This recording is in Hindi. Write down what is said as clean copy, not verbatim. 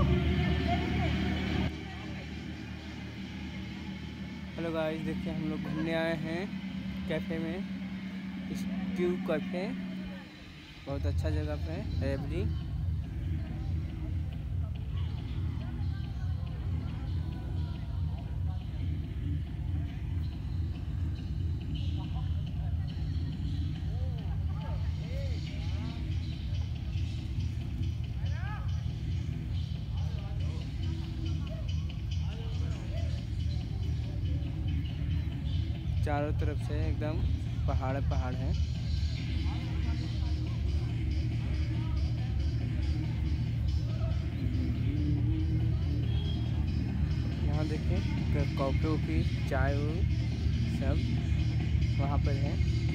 हेलो गाइस, देखिए हम लोग घूमने आए हैं कैफ़े में, स्ट्यू कैफ़े। बहुत अच्छा जगह पे है एवरी। चारों तरफ से एकदम पहाड़ पहाड़ है। यहाँ देखिए कॉफ़ी वॉफ़ी चाय सब वहाँ पर है।